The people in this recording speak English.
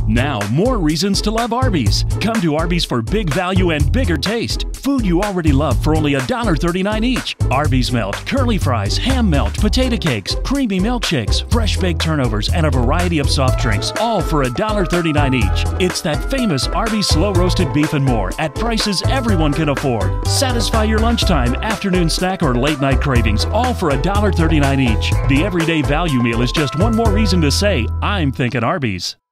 Now, more reasons to love Arby's. Come to Arby's for big value and bigger taste. Food you already love for only $1.39 each. Arby's melt, curly fries, ham melt, potato cakes, creamy milkshakes, fresh baked turnovers, and a variety of soft drinks, all for $1.39 each. It's that famous Arby's slow roasted beef and more at prices everyone can afford. Satisfy your lunchtime, afternoon snack, or late night cravings, all for $1.39 each. The everyday value meal is just one more reason to say, I'm thinking Arby's.